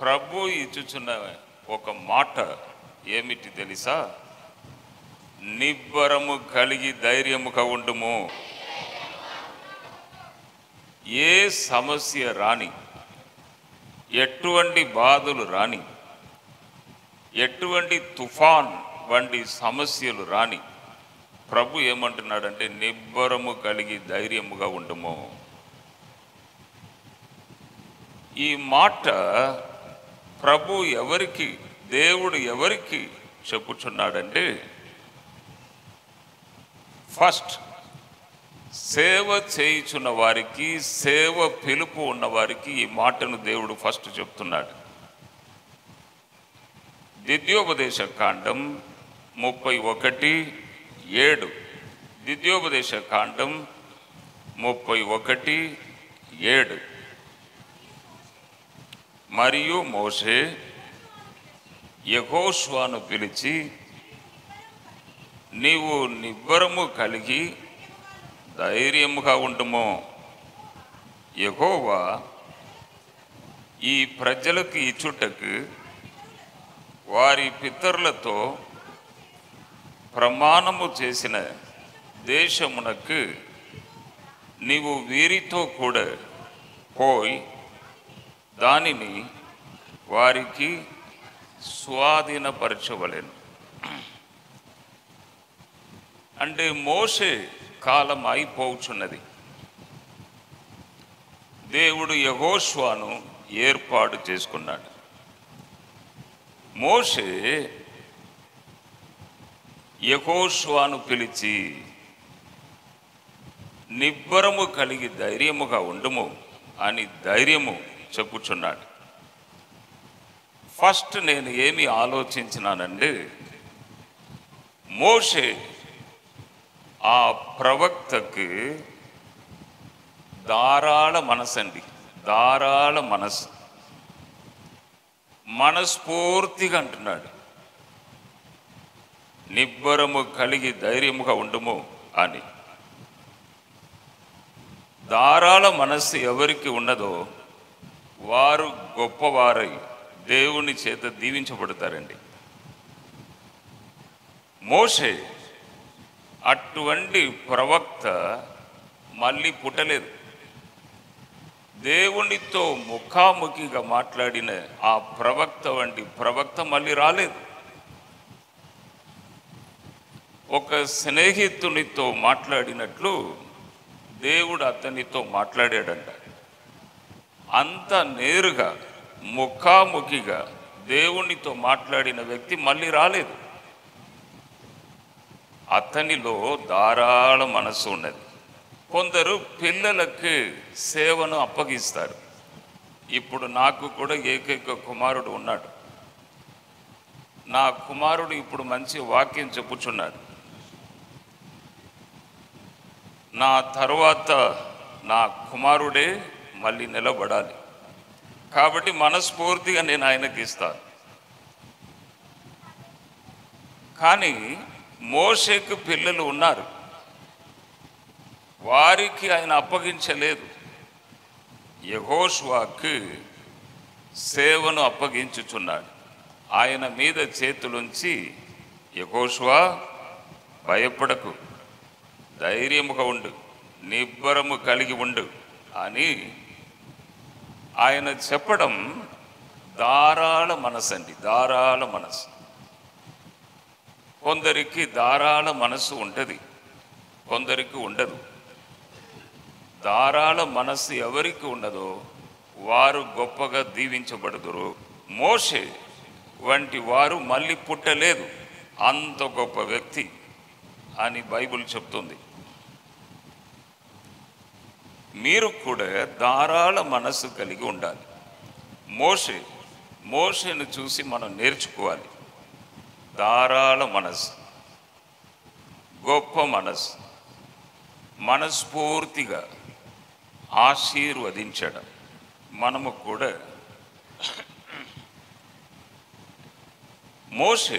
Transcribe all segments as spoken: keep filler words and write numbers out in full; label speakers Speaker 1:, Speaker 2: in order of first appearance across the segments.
Speaker 1: ప్రభు ఇచ్చుచున్న ఒక మాట ఏమిటి తెలుసా? నిబ్బరము కలిగి ధైర్యముగా ఉండుము. ఏ సమస్య రాని, ఎటువంటి బాధలు రాని, ఎటువంటి తుఫాన్ వంటి సమస్యలు రాని, ప్రభు ఏమంటున్నాడంటే నిబ్బరము కలిగి ధైర్యముగా ఉండుము. ఈ మాట ప్రభు ఎవరికి, దేవుడు ఎవరికి చెప్పుచున్నాడంటే, ఫస్ట్ సేవ చేయుచున్న వారికి, సేవ పిలుపు ఉన్న వారికి ఈ మాటను దేవుడు ఫస్ట్ చెప్తున్నాడు. ద్వితీయోపదేశ కాండం ముప్పై ఒకటి ఏడు ద్వితీయోపదేశ కాండం ముప్పై ఒకటి ఏడు మరియు మోషే యెహోషువను పిలిచి, నీవు నిబ్బరము కలిగి ధైర్యముగా ఉండుము. యెహోవా ఈ ప్రజలకు ఇచ్చుటకు వారి పితరులతో ప్రమాణము చేసిన దేశమునకు నీవు వీరితో కూడా పోయి దానిని వారికి స్వాధీనపరచవలెను. అంటే మోషే కాలం అయిపోచున్నది. దేవుడు యెహోషువను ఏర్పాటు చేసుకున్నాడు. మోషే యెహోషువను పిలిచి, నిబ్బరము కలిగి ధైర్యముగా ఉండుము అని ధైర్యము చెప్పుచున్నాడు. ఫస్ట్ నేను ఏమి ఆలోచించినానంటే, మోషే ఆ ప్రవక్తకు ధారాళ మనసండి, ధారాళ మనసు, మనస్ఫూర్తిగా అంటున్నాడు నిబ్బరము కలిగి ధైర్యముగా ఉండుము అని. ధారాళ మనస్సు ఎవరికి ఉన్నదో వారు గొప్పవారై దేవుని చేత దీవించబడతారండి. మోషే అటువంటి ప్రవక్త మళ్ళీ పుట్టలేదు. దేవునితో ముఖాముఖిగా మాట్లాడిన ఆ ప్రవక్త వంటి ప్రవక్త మళ్ళీ రాలేదు. ఒక స్నేహితునితో మాట్లాడినట్లు దేవుడు అతనితో మాట్లాడాడంట. అంత నేరుగా ముఖాముఖిగా దేవునితో మాట్లాడిన వ్యక్తి మళ్ళీ రాలేదు. అతనిలో ధారాళ మనసు ఉన్నది. కొందరు పిల్లలకు సేవను అప్పగిస్తారు. ఇప్పుడు నాకు కూడా ఏకైక కుమారుడు ఉన్నాడు. నా కుమారుడు ఇప్పుడు మంచి వాక్యం చెప్పుచున్నాడు. నా తరువాత నా కుమారుడే మళ్ళీ నిలబడాలి. కాబట్టి మనస్ఫూర్తిగా నేను ఆయనకి ఇస్తాను. కానీ మోషేకు పిల్లలు ఉన్నారు, వారికి ఆయన అప్పగించలేదు. యెహోషువకు సేవను అప్పగించుచున్నాడు. ఆయన మీద చేతులుంచి, యెహోషువా భయపడకు, ధైర్యముగా ఉండు, నిబ్బరము కలిగి ఉండు అని ఆయన చెప్పడం ధారాళ మనసు అండి, ధారాళ మనసు. కొందరికి ధారాళ మనసు ఉంటుంది, కొందరికి ఉండదు. ధారాళ మనసు ఎవరికి ఉన్నదో వారు గొప్పగా దీవించబడుదురు. మోషే వంటి వారు మళ్ళీ పుట్టలేదు, అంత గొప్ప వ్యక్తి అని బైబిల్ చెప్తుంది. మీరు కూడా ధారాళ మనసు కలిగి ఉండాలి. మోషే మోషేను చూసి మనం నేర్చుకోవాలి. ధారాళ మనసు, గొప్ప మనసు, మనస్ఫూర్తిగా ఆశీర్వదించడం. మనము కూడా మోషే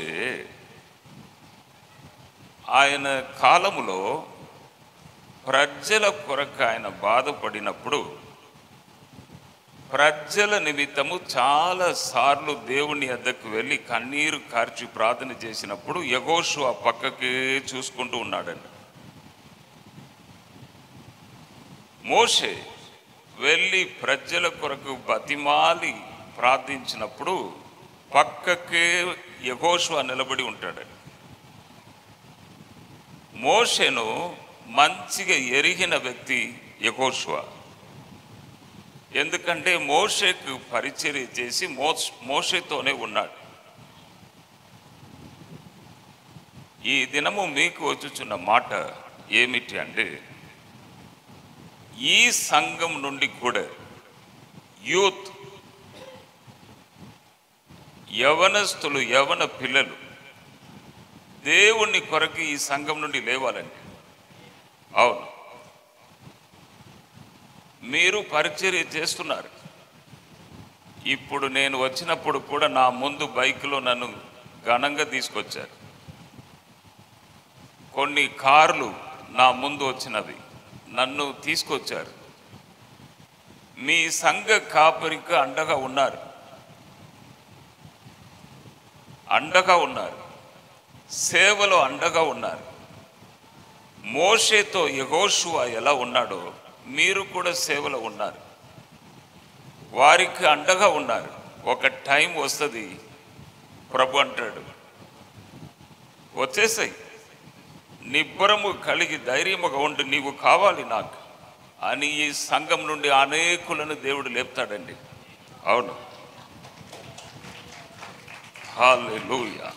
Speaker 1: ఆయన కాలములో ప్రజల కొరకు ఆయన బాధపడినప్పుడు ప్రజల నిమిత్తము చాలా సార్లు దేవుని వద్దకు వెళ్ళి కన్నీరు కార్చి ప్రార్థన చేసినప్పుడు యెహోషువ పక్కకే చూసుకుంటూ ఉన్నాడండి. మోషే వెళ్ళి ప్రజల కొరకు బతిమాలి ప్రార్థించినప్పుడు పక్కకే యెహోషువ నిలబడి ఉంటాడండి. మోషేను మంచిగా ఎరిగిన వ్యక్తి యెహోషువ. ఎందుకంటే మోషేకు పరిచర్య చేసి మోస్ మోషేతోనే ఉన్నాడు. ఈ దినము మీకు వచ్చుచున్న మాట ఏమిటి అంటే, ఈ సంఘం నుండి కూడా యూత్, యవనస్తులు, యవన పిల్లలు దేవుని కొరకు ఈ సంఘం నుండి లేవాలండి. అవును, మీరు పరిచర్య చేస్తున్నారు. ఇప్పుడు నేను వచ్చినప్పుడు కూడా నా ముందు బైక్లో నన్ను ఘనంగా తీసుకొచ్చారు. కొన్ని కార్లు నా ముందు వచ్చినవి నన్ను తీసుకొచ్చారు. మీ సంఘ కాపరికి అండగా ఉన్నారు, అండగా ఉన్నారు, సేవలో అండగా ఉన్నారు. మోషేతో యెహోషువ ఎలా ఉన్నాడో మీరు కూడా సేవలో ఉన్నారు, వారికి అండగా ఉన్నారు. ఒక టైం వస్తుంది, ప్రభు అంటాడు, వచ్చేసాయి, నిబ్బరము కలిగి ధైర్యముగా ఉండి నీవు కావాలి నాకు అని ఈ సంఘం నుండి అనేకులను దేవుడు లేపుతాడండి. అవును, హల్లెలూయా.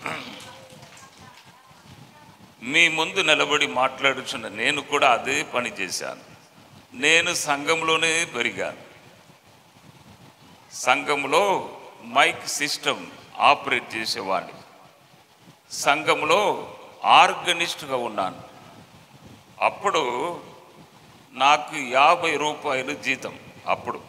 Speaker 1: మీ ముందు నిలబడి మాట్లాడుచున్న నేను కూడా అదే పని చేశాను. నేను సంఘంలోనే పెరిగాను. సంఘంలో మైక్ సిస్టమ్ ఆపరేట్ చేసేవాడిని. సంఘంలో ఆర్గనిస్ట్గా ఉన్నాను. అప్పుడు నాకు యాభై రూపాయలు జీతం. అప్పుడు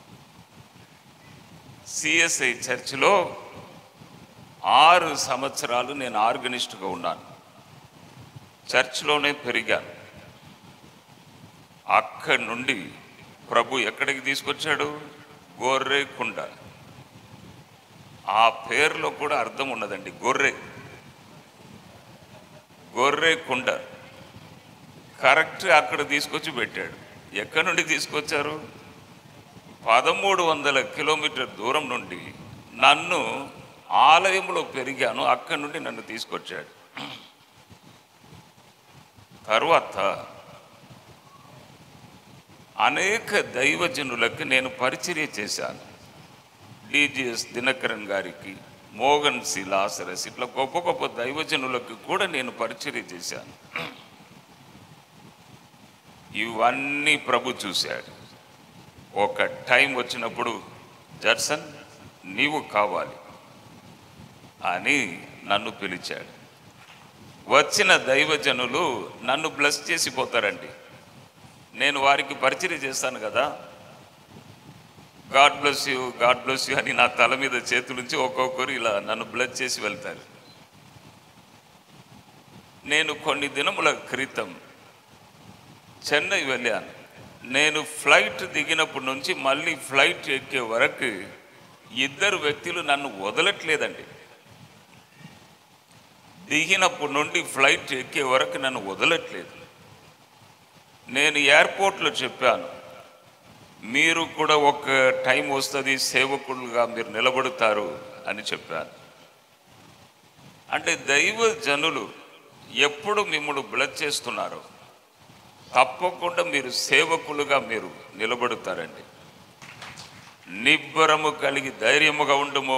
Speaker 1: సిఎస్ఐ చర్చిలో ఆరు సంవత్సరాలు నేను ఆర్గనిస్ట్గా ఉన్నాను. చర్చ్లోనే పెరిగాను. అక్కడి నుండి ప్రభు ఎక్కడికి తీసుకొచ్చాడు? గొర్రెకుండ. ఆ పేరులో కూడా అర్థం ఉన్నదండి, గొర్రె, గొర్రెకుండ. కరెక్ట్ అక్కడ తీసుకొచ్చి పెట్టాడు. ఎక్కడి నుండి తీసుకొచ్చారు? పదమూడు వందల కిలోమీటర్ దూరం నుండి నన్ను ఆలయంలో పెరిగాను, అక్కడి నుండి నన్ను తీసుకొచ్చాడు. తర్వాత అనేక దైవజనులకు నేను పరిచర్య చేశాను. డిజిఎస్ దినకరన్ గారికి, మోగన్ సి లాసరస్, ఇట్లా గొప్ప గొప్ప దైవజనులకు కూడా నేను పరిచర్య చేశాను. ఇవన్నీ ప్రభు చూశాడు. ఒక టైం వచ్చినప్పుడు, జడ్సన్ నీవు కావాలి అని నన్ను పిలిచాడు. వచ్చిన దైవజనులు నన్ను బ్లెస్ చేసిపోతారండి. నేను వారికి పరిచర్య చేస్తాను కదా, God bless you, God bless you అని నా తల మీద చేతులుంచి ఒక్కొక్కరు ఇలా నన్ను బ్లెస్ చేసి వెళ్తారు. నేను కొన్ని దినముల క్రితం చెన్నై వెళ్ళాను. నేను ఫ్లైట్ దిగినప్పటి నుంచి మళ్ళీ ఫ్లైట్ ఎక్కే వరకు ఇద్దరు వ్యక్తులు నన్ను వదలట్లేదండి. దిగినప్పటి నుండి ఫ్లైట్ ఎక్కే వరకు నన్ను వదలట్లేదు. నేను ఎయిర్పోర్ట్లో చెప్పాను, మీరు కూడా ఒక టైం వస్తుంది, సేవకులుగా మీరు నిలబడతారు అని చెప్పాను. అంటే దైవ జనులు ఎప్పుడు మిమ్మల్ని బ్లెస్ చేస్తున్నారు, తప్పకుండా మీరు సేవకులుగా మీరు నిలబడతారండి. నిబ్బరము కలిగి ధైర్యముగా ఉండుము,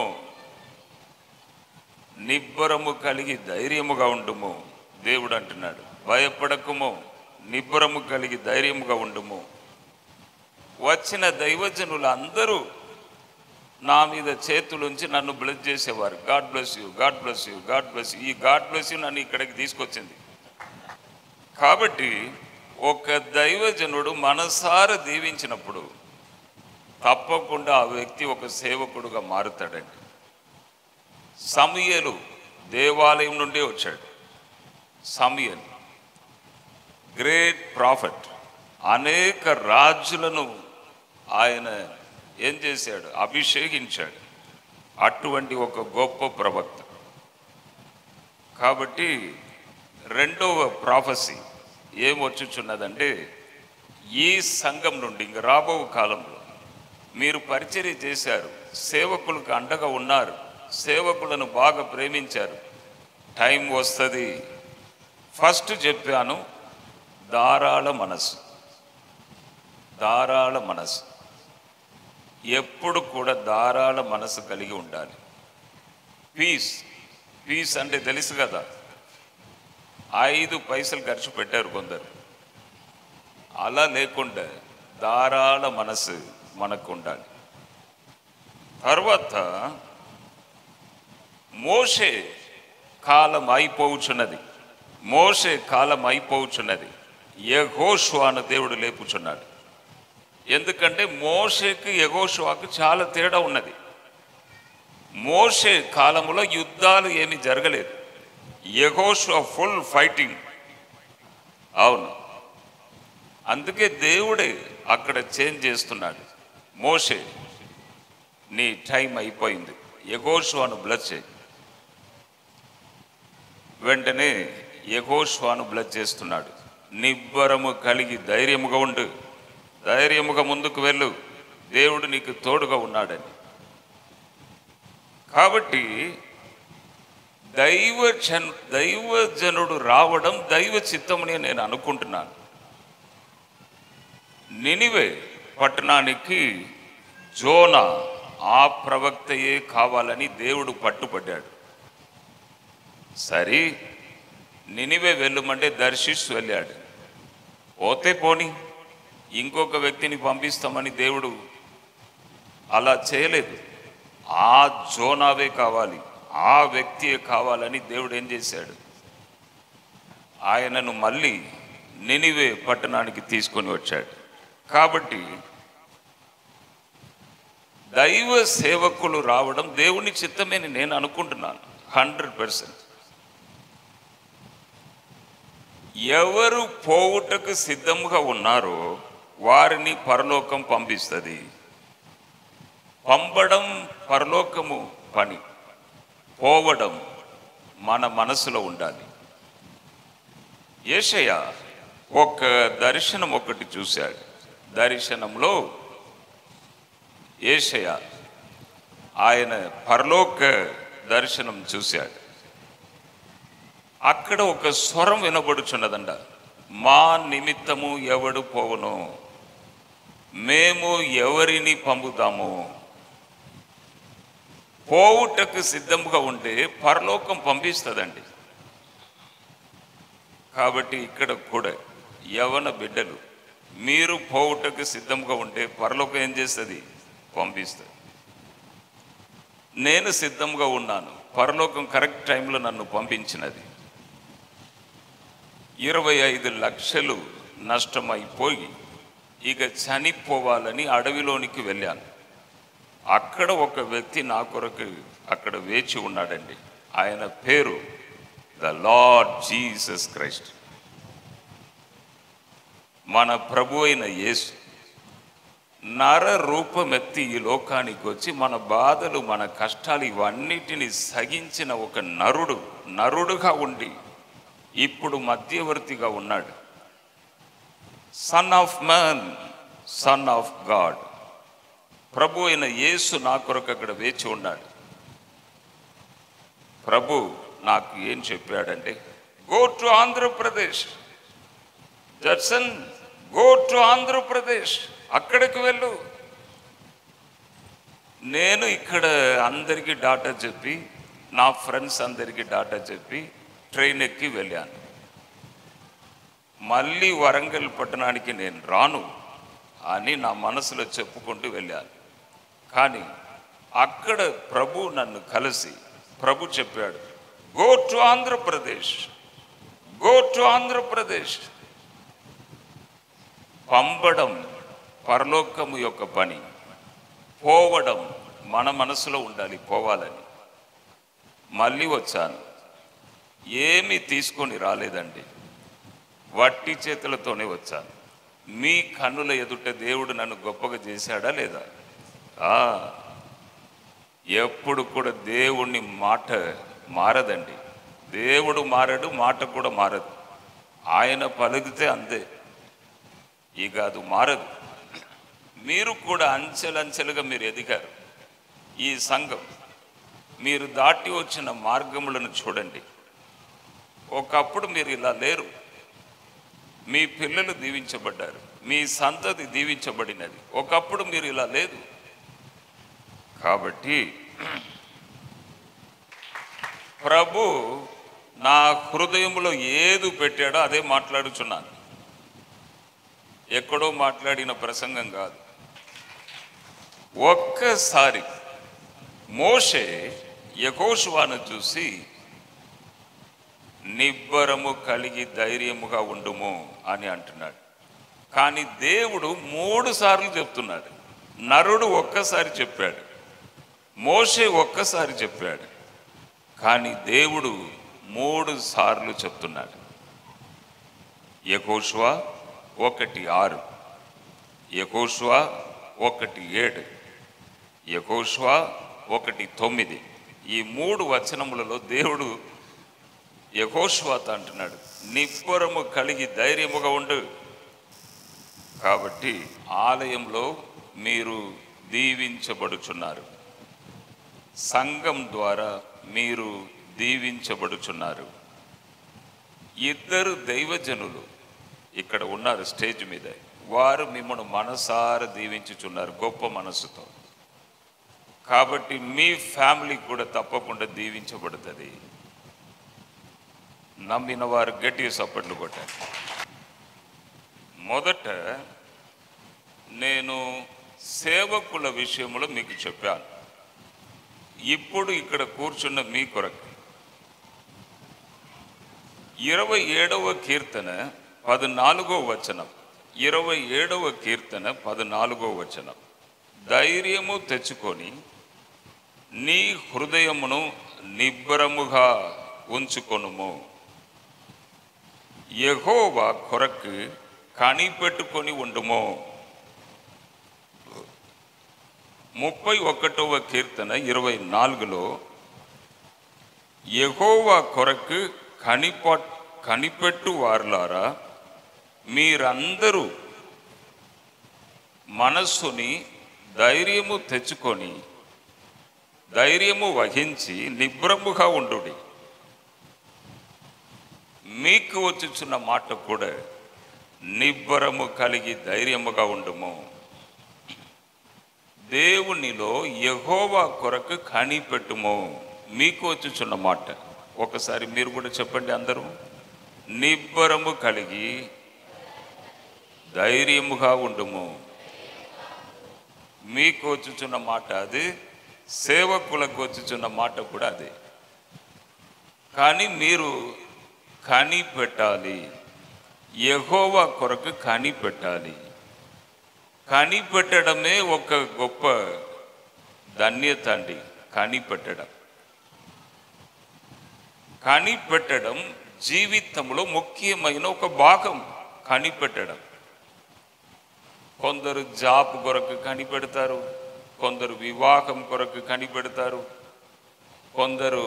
Speaker 1: నిబ్బరము కలిగి ధైర్యముగా ఉండుము. దేవుడు అంటున్నాడు, భయపడకుము, నిబ్బరము కలిగి ధైర్యముగా ఉండుము. వచ్చిన దైవజనులు అందరూ నా మీద చేతులుంచి నన్ను బ్లెస్ చేసేవారు. God bless you, God bless you, God bless you. ఈ గాడ్ బ్లెస్ యూ నన్ను ఇక్కడికి తీసుకొచ్చింది. కాబట్టి ఒక దైవజనుడు మనసార దీవించినప్పుడు తప్పకుండా ఆ వ్యక్తి ఒక సేవకుడుగా మారుతాడండి. సమూయేలు దేవాలయం నుండి వచ్చాడు. సమూయేలు గ్రేట్ ప్రాఫెట్, అనేక రాజులను ఆయన ఏం చేశాడు? అభిషేకించాడు. అటువంటి ఒక గొప్ప ప్రవక్త. కాబట్టి రెండవ ప్రాఫెసీ ఏమొచ్చుచున్నదంటే, ఈ సంఘం నుండి ఇంక రాబో కాలంలో మీరు పరిచర్య చేశారు, సేవకులకు అండగా ఉన్నారు, సేవకులను బాగా ప్రేమించారు. టైం వస్తుంది, ఫస్ట్ చెప్పాను, ధారాళ మనసు. ధారాళ మనసు ఎప్పుడు కూడా ధారాళ మనసు కలిగి ఉండాలి. పీస్ పీస్ అంటే తెలుసు కదా, ఐదు పైసలు ఖర్చు పెట్టారు కొందరు. అలా లేకుండా ధారాళ మనసు మనకు ఉండాలి. తర్వాత మోషే కాలం అయిపోవచ్చున్నది, మోషే కాలం అయిపోవచ్చున్నది. యెహోషువను దేవుడు లేపుచున్నాడు. ఎందుకంటే మోషేకి యెహోషువకు చాలా తేడా ఉన్నది. మోషే కాలంలో యుద్ధాలు ఏమీ జరగలేదు. యెహోషువ ఫుల్ ఫైటింగ్. అవును, అందుకే దేవుడే అక్కడ చేంజ్ చేస్తున్నాడు. మోషే, నీ టైం అయిపోయింది, యెహోషువను బ్లెస్ చేయి. వెంటనే యెహోషువను బ్లెస్ చేస్తున్నాడు. నిబ్బరము కలిగి ధైర్యముగా ఉండు, ధైర్యముగా ముందుకు వెళ్ళు, దేవుడు నీకు తోడుగా ఉన్నాడని. కాబట్టి దైవ జన్ దైవజనుడు రావడం దైవ చిత్తమని నేను అనుకుంటున్నాను. నినివే పట్టణానికి జోనా ఆ ప్రవక్తయే కావాలని దేవుడు పట్టుపడ్డాడు. సరే, నినివే వెళ్ళమంటే దర్శిస్తూ వెళ్ళాడు. పోతే పోని, ఇంకొక వ్యక్తిని పంపిస్తామని దేవుడు అలా చేయలేదు. ఆ జోనావే కావాలి, ఆ వ్యక్తియే కావాలని దేవుడు ఏం చేశాడు? ఆయనను మళ్ళీ నినివే పట్టణానికి తీసుకొని వచ్చాడు. కాబట్టి దైవ సేవకులు రావడం దేవుని చిత్తమని నేను అనుకుంటున్నాను, హండ్రెడ్ పర్సెంట్. ఎవరు పోవుటకు సిద్ధంగా ఉన్నారో వారిని పరలోకం పంపిస్తుంది. పంపడం పరలోకము పని, పోవడం మన మనసులో ఉండాలి. యేషయా ఒక దర్శనం ఒకటి చూశాడు. దర్శనంలో యేషయా ఆయన పరలోక దర్శనం చూశాడు. అక్కడ ఒక స్వరం వినబడుచున్నదంట, మా నిమిత్తము ఎవడు పోవును, మేము ఎవరిని పంపుతాము. పోవుటకు సిద్ధంగా ఉంటే పరలోకం పంపిస్తుందండి. కాబట్టి ఇక్కడ కూడా యవన బిడ్డలు, మీరు పోవుటకు సిద్ధంగా ఉంటే పరలోకం ఏం చేస్తుంది? పంపిస్తుంది. నేను సిద్ధంగా ఉన్నాను, పరలోకం కరెక్ట్ టైంలో నన్ను పంపించినది. ఇరవై ఐదు లక్షలు నష్టమైపోయి ఇక చనిపోవాలని అడవిలోనికి వెళ్ళాను. అక్కడ ఒక వ్యక్తి నా కొరకు అక్కడ వేచి ఉన్నాడండి. ఆయన పేరు ద లార్డ్ జీసస్ క్రైస్ట్. మన ప్రభు అయిన యేసు నర రూపమెత్తి ఈ లోకానికి వచ్చి మన బాధలు, మన కష్టాలు ఇవన్నిటిని సహించిన ఒక నరుడు, నరుడుగా ఉండి ఇప్పుడు మధ్యవర్తిగా ఉన్నాడు. Son of man, son of God. ప్రభు అయిన యేసు నా కొరకు అక్కడ వేచి ఉన్నాడు. ప్రభు నాకు ఏం చెప్పాడంటే, go to Andhra Pradesh Judson, go to Andhra Pradesh, అక్కడికి వెళ్ళు. నేను ఇక్కడ అందరికీ డాటా చెప్పి, నా ఫ్రెండ్స్ అందరికీ డాటా చెప్పి ట్రైన్ ఎక్కి వెళ్ళాను. మళ్ళీ వరంగల్ పట్టణానికి నేను రాను అని నా మనసులో చెప్పుకుంటూ వెళ్ళాను. కానీ అక్కడ ప్రభు నన్ను కలిసి ప్రభు చెప్పాడు, go to Andhra Pradesh, go to Andhra Pradesh. పంపడం పరలోకము యొక్క పని, పోవడం మన మనసులో ఉండాలి, పోవాలని. మళ్ళీ వచ్చాను, ఏమీ తీసుకొని రాలేదండి, వట్టి చేతులతోనే వచ్చాను. మీ కన్నుల ఎదుట దేవుడు నన్ను గొప్పగా చేశాడా లేదా? ఆ, ఎప్పుడు కూడా దేవుని మాట మారదండి. దేవుడు మారడు, మాట కూడా మారదు. ఆయన పలికితే అంతే, ఇక అది మారదు. మీరు కూడా అంచెలంచెలుగా మీరు ఎదిగారు. ఈ సంఘం మీరు దాటి వచ్చిన మార్గములను చూడండి. ఒకప్పుడు మీరు ఇలా లేరు. మీ పిల్లలు దీవించబడ్డారు, మీ సంతతి దీవించబడినది. ఒకప్పుడు మీరు ఇలా లేదు. కాబట్టి ప్రభు నా హృదయంలో ఏది పెట్టాడో అదే మాట్లాడుచున్నాను. ఎక్కడో మాట్లాడిన ప్రసంగం కాదు. ఒక్కసారి మోషే యెహోషువను చూసి నిబ్బరము కలిగి ధైర్యముగా ఉండుము అని అంటున్నాడు. కానీ దేవుడు మూడు సార్లు చెప్తున్నాడు. నరుడు ఒక్కసారి చెప్పాడు, మోషే ఒక్కసారి చెప్పాడు, కానీ దేవుడు మూడు సార్లు చెప్తున్నాడు. యెహోషువ ఒకటి ఆరు, యెహోషువ ఒకటి ఏడు, యెహోషువ ఒకటి తొమ్మిది. ఈ మూడు వచనములలో దేవుడు యెహోషువతో అంటున్నాడు, నిబ్బరము కలిగి ధైర్యముగా ఉండు. కాబట్టి ఆలయంలో మీరు దీవించబడుచున్నారు, సంఘం ద్వారా మీరు దీవించబడుచున్నారు. ఇద్దరు దైవజనులు ఇక్కడ ఉన్నారు స్టేజ్ మీద. వారు మిమ్మల్ని మనసారా దీవించుచున్నారు గొప్ప మనసుతో. కాబట్టి మీ ఫ్యామిలీ కూడా తప్పకుండా దీవించబడుతుంది. నమ్మిన వారు గట్టిగా సప్పట్లు కొట్టారు. మొదట నేను సేవకుల విషయంలో మీకు చెప్పాను. ఇప్పుడు ఇక్కడ కూర్చున్న మీ కొరకు ఇరవై ఏడవ కీర్తన పద్నాలుగో వచనం, ఇరవై ఏడవ కీర్తన పద్నాలుగో వచనం, ధైర్యము తెచ్చుకొని నీ హృదయమును నిబ్బరముగా ఉంచుకొనుము, యెహోవా కొరకు కనిపెట్టుకొని ఉండుము. ముప్పై ఒకటవ కీర్తన ఇరవై నాలుగులో యెహోవా కొరకు కనిప కనిపెట్టు వారులారా, మీరందరూ మనస్సుని ధైర్యము తెచ్చుకొని ధైర్యము వహించి నిబ్రముగా ఉండుడి. మీకు వచ్చుచున్న మాట కూడా నిబ్బరము కలిగి ధైర్యముగా ఉండుము. దేవునిలో యెహోవా కొరకు కనిపెట్టుము. మీకు వచ్చుచున్న మాట ఒకసారి మీరు కూడా చెప్పండి అందరూ. నిబ్బరము కలిగి ధైర్యముగా ఉండుము. మీకు వచ్చుచున్న మాట అది, సేవకులకు వచ్చుచున్న మాట కూడా అదే. కానీ మీరు కనిపెట్టాలి, యెహోవా కొరకు కనిపెట్టాలి. కనిపెట్టడమే ఒక గొప్ప ధన్యత అండి. కనిపెట్టడం కనిపెట్టడం జీవితంలో ముఖ్యమైన ఒక భాగం. కనిపెట్టడం. కొందరు జాబ్ కొరకు కనిపెడతారు, కొందరు వివాహం కొరకు కనిపెడతారు, కొందరు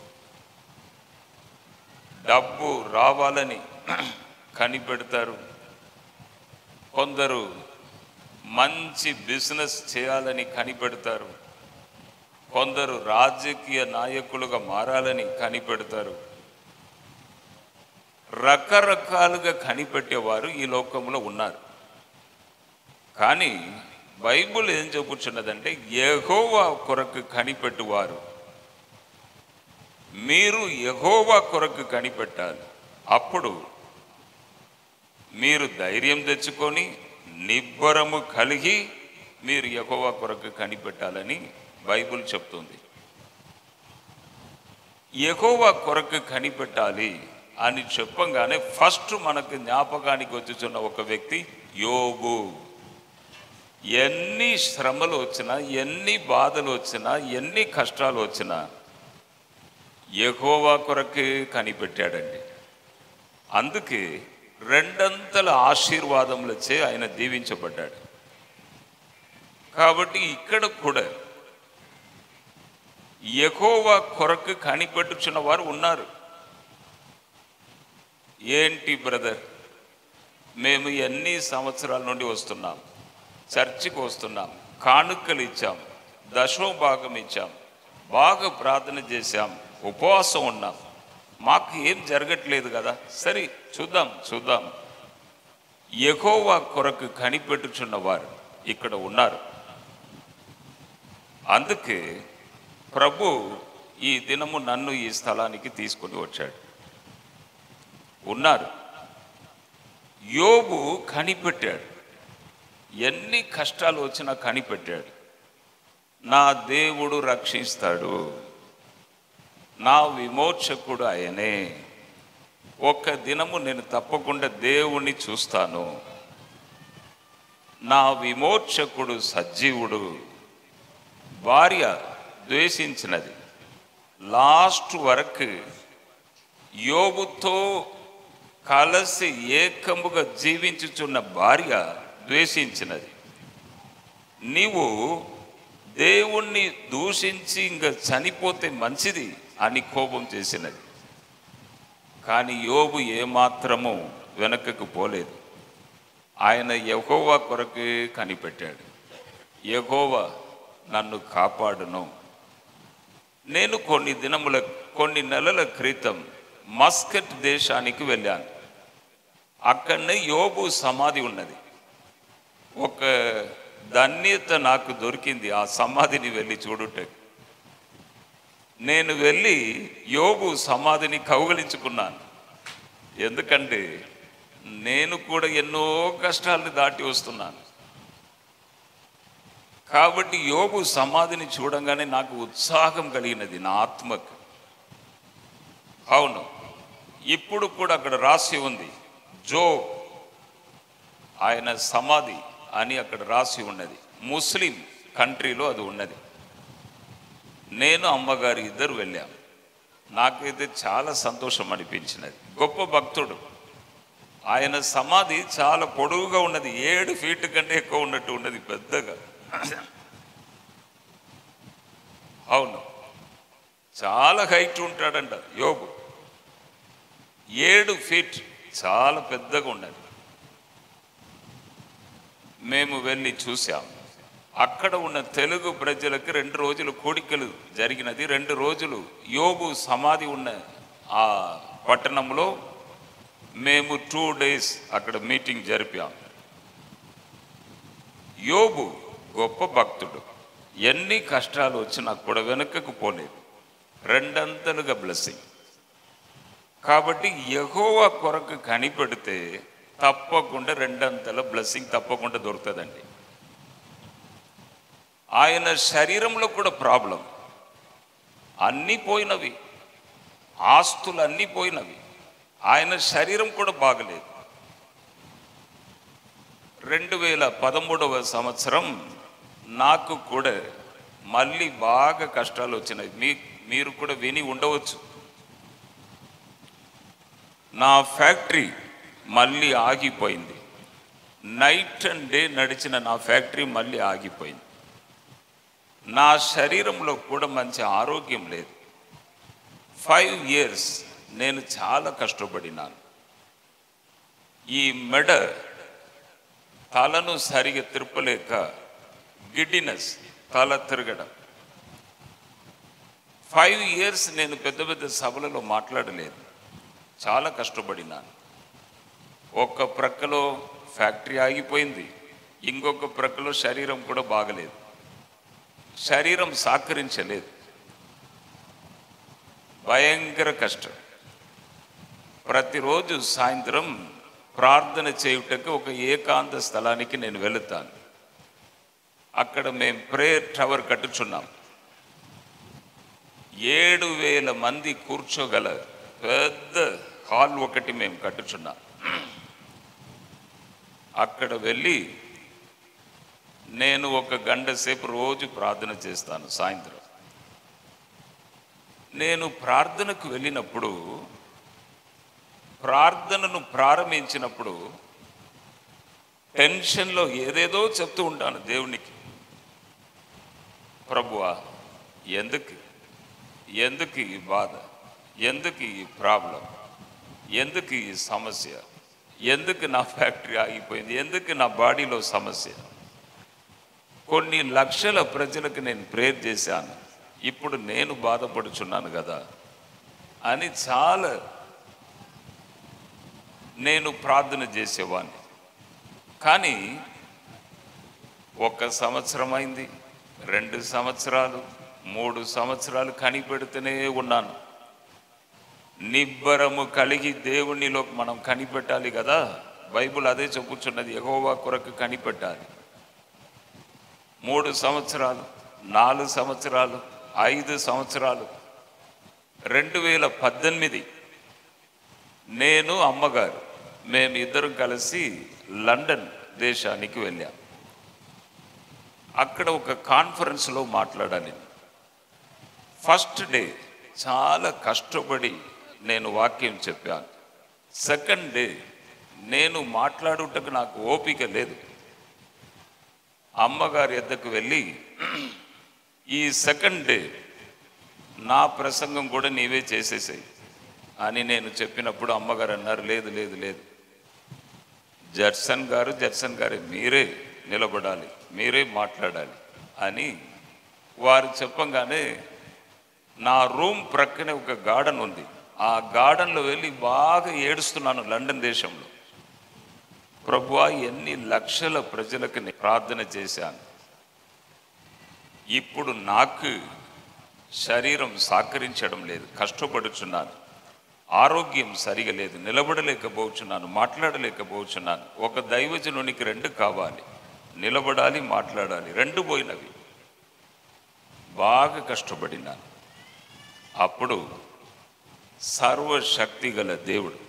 Speaker 1: డబ్బు రావాలని కనిపెడతారు, కొందరు మంచి బిజినెస్ చేయాలని కనిపెడతారు, కొందరు రాజకీయ నాయకులుగా మారాలని కనిపెడతారు. రకరకాలుగా కనిపెట్టేవారు ఈ లోకంలో ఉన్నారు. కానీ బైబిల్ ఏం చెప్పుచున్నదంటే యెహోవా కొరకు కనిపెట్టువారు. మీరు యెహోవా కొరకు కనిపెట్టాలి. అప్పుడు మీరు ధైర్యం తెచ్చుకొని నిబ్బరము కలిగి మీరు యెహోవా కొరకు కనిపెట్టాలని బైబిల్ చెప్తుంది. యెహోవా కొరకు కనిపెట్టాలి అని చెప్పంగానే ఫస్ట్ మనకు జ్ఞాపకానికి వచ్చుచున్న ఒక వ్యక్తి యోబు. ఎన్ని శ్రమలు వచ్చినా, ఎన్ని బాధలు వచ్చినా, ఎన్ని కష్టాలు వచ్చినా యెహోవా కొరకే కనిపెట్టాడండి. అందుకే రెండంతల ఆశీర్వాదములచే ఆయన దీవించబడ్డాడు. కాబట్టి ఇక్కడ కూడా యెహోవా కొరకు కనిపెట్టుచున్న వారు ఉన్నారు. ఏంటి బ్రదర్, మేము ఎన్ని సంవత్సరాల నుండి వస్తున్నాం, చర్చికి వస్తున్నాం, కానుకలు ఇచ్చాం, దశమ భాగం ఇచ్చాం, బాగా ప్రార్థన చేశాం, ఉపవాసం ఉన్నాం, మాకు ఏం జరగట్లేదు కదా. సరే చూద్దాం చూద్దాం యెహోవా కొరకు కనిపెట్టుచున్న వారు ఇక్కడ ఉన్నారు. అందుకే ప్రభు ఈ దినము నన్ను ఈ స్థలానికి తీసుకొని వచ్చాడు. ఉన్నారు. యోబు కనిపెట్టాడు. ఎన్ని కష్టాలు వచ్చినా కనిపెట్టాడు. నా దేవుడు రక్షిస్తాడు, నా విమోచకుడు ఆయనే, ఒక్క దినము నేను తప్పకుండా దేవుణ్ణి చూస్తాను, నా విమోచకుడు సజీవుడు. భార్య ద్వేషించినది, లాస్ట్ వరకు యోబుతో కలిసి ఏకముగా జీవించుచున్న భార్య ద్వేషించినది. నీవు దేవుణ్ణి దూషించి ఇంకా చనిపోతే మంచిది అని కోపం చేసినది. కానీ యోబు ఏమాత్రము వెనకకు పోలేదు. ఆయన యెహోవా కొరకే కనిపెట్టాడు. యెహోవా నన్ను కాపాడును. నేను కొన్ని దినముల కొన్ని నెలల క్రితం మస్కట్ దేశానికి వెళ్ళాను. అక్కడనే యోబు సమాధి ఉన్నది. ఒక ధన్యత నాకు దొరికింది ఆ సమాధిని వెళ్ళి చూడుటకు. నేను వెళ్ళి యోబు సమాధిని కౌగలించుకున్నాను. ఎందుకంటే నేను కూడా ఎన్నో కష్టాలను దాటి వస్తున్నాను. కాబట్టి యోబు సమాధిని చూడంగానే నాకు ఉత్సాహం కలిగినది నా ఆత్మకు. అవును, ఇప్పుడు కూడా అక్కడ రాసి ఉంది జోబ్ ఆయన సమాధి అని అక్కడ రాసి ఉన్నది. ముస్లిం కంట్రీలో అది ఉన్నది. నేను అమ్మగారు ఇద్దరు వెళ్ళాం. నాకైతే చాలా సంతోషం అనిపించినది. గొప్ప భక్తుడు. ఆయన సమాధి చాలా పొడవుగా ఉన్నది. ఏడు ఫీట్ కంటే ఎక్కువ ఉన్నట్టు ఉన్నది, పెద్దగా. అవును, చాలా హైట్ ఉంటాడంట యోబు. ఏడు ఫీట్, చాలా పెద్దగా ఉన్నది. మేము వెళ్ళి చూసాం. అక్కడ ఉన్న తెలుగు ప్రజలకు రెండు రోజులు కోడికలు జరిగినది. రెండు రోజులు యోబు సమాధి ఉన్న ఆ పట్టణంలో మేము టూ డేస్ అక్కడ మీటింగ్ జరిపాం. యోబు గొప్ప భక్తుడు. ఎన్ని కష్టాలు వచ్చినా కూడా వెనుకకు పోలేదు. రెండంతలుగా బ్లెస్సింగ్. కాబట్టి యెహోవా కొరకు కనిపెడితే తప్పకుండా రెండంతల బ్లెస్సింగ్ తప్పకుండా దొరుకుతుందండి. ఆయన శరీరంలో కూడా ప్రాబ్లం, అన్నీ పోయినవి, ఆస్తులు అన్నీ పోయినవి, ఆయన శరీరం కూడా బాగలేదు. రెండు వేల పదమూడవ సంవత్సరం నాకు కూడా మళ్ళీ బాగా కష్టాలు వచ్చినాయి. మీ మీరు కూడా విని ఉండవచ్చు. నా ఫ్యాక్టరీ మళ్ళీ ఆగిపోయింది. నైట్ అండ్ డే నడిచిన నా ఫ్యాక్టరీ మళ్ళీ ఆగిపోయింది. నా శరీరంలో కూడా మంచి ఆరోగ్యం లేదు. ఫైవ్ ఇయర్స్ నేను చాలా కష్టపడినాను. ఈ మెడ తలను సరిగా తిరపలేక గిడ్డినెస్, తల తిరగడం. ఫైవ్ ఇయర్స్ నేను పెద్ద పెద్ద సభలలో మాట్లాడలేదు. చాలా కష్టపడినాను. ఒక్క ప్రక్కలో ఫ్యాక్టరీ ఆగిపోయింది, ఇంకొక ప్రక్కలో శరీరం కూడా బాగలేదు. శరీరం సహకరించలేదు. భయంకర కష్టం. ప్రతిరోజు సాయంత్రం ప్రార్థన చేయుటకు ఒక ఏకాంత స్థలానికి నేను వెళుతాను. అక్కడ మేము ప్రేయర్ టవర్ కట్టుచున్నాం. ఏడు వేల మంది కూర్చోగల పెద్ద హాల్ ఒకటి మేము కట్టుచున్నాం. అక్కడ వెళ్ళి నేను ఒక గంట సేపు రోజు ప్రార్థన చేస్తాను. సాయంత్రం నేను ప్రార్థనకు వెళ్ళినప్పుడు, ప్రార్థనను ప్రారంభించినప్పుడు టెన్షన్లో ఏదేదో చెప్తూ ఉంటాను దేవునికి. ప్రభువా, ఎందుకు ఎందుకు ఈ బాధ, ఎందుకు ఈ ప్రాబ్లం, ఎందుకు ఈ సమస్య, ఎందుకు నా ఫ్యాక్టరీ ఆగిపోయింది, ఎందుకు నా బాడీలో సమస్య? కొన్ని లక్షల ప్రజలకు నేను ప్రేర్ చేశాను, ఇప్పుడు నేను బాధపడుచున్నాను కదా అని చాలా నేను ప్రార్థన చేసేవాడిని. కానీ ఒక సంవత్సరం అయింది, రెండు సంవత్సరాలు, మూడు సంవత్సరాలు కనిపెడుతూనే ఉన్నాను. నిబ్బరము కలిగి దేవునిలో మనం కనిపెట్టాలి కదా. బైబిల్ అదే చెప్పుచున్నది, యెహోవా కొరకు కనిపెట్టాలి. మూడు సంవత్సరాలు, నాలుగు సంవత్సరాలు, ఐదు సంవత్సరాలు, రెండు వేల పద్దెనిమిది నేను అమ్మగారు మేము ఇద్దరం కలిసి లండన్ దేశానికి వెళ్ళాం. అక్కడ ఒక కాన్ఫరెన్స్లో మాట్లాడాను. ఫస్ట్ డే చాలా కష్టపడి నేను వాక్యం చెప్పాను. సెకండ్ డే నేను మాట్లాడుటకు నాకు ఓపిక లేదు. అమ్మగారి వద్దకు వెళ్ళి, ఈ సెకండ్ డే నా ప్రసంగం కూడా నీవే చేసేసాయి అని నేను చెప్పినప్పుడు అమ్మగారు అన్నారు, లేదు లేదు లేదు జడ్సన్ గారు జడ్సన్ గారే మీరే నిలబడాలి, మీరే మాట్లాడాలి అని వారు చెప్పంగానే నా రూమ్ ప్రక్కనే ఒక గార్డెన్ ఉంది. ఆ గార్డెన్లో వెళ్ళి బాగా ఏడుస్తున్నాను. లండన్ దేశంలో ప్రభువా, ఎన్ని లక్షల ప్రజలకు ప్రార్థన చేశాను, ఇప్పుడు నాకు శరీరం సహకరించడం లేదు, కష్టపడుచున్నాను, ఆరోగ్యం సరిగా లేదు, నిలబడలేకపోతున్నాను, మాట్లాడలేకపోతున్నాను. ఒక దైవజనునికి రెండు కావాలి, నిలబడాలి, మాట్లాడాలి, రెండు పోయినవి. బాగా కష్టపడినాను. అప్పుడు సర్వశక్తి గల దేవుడు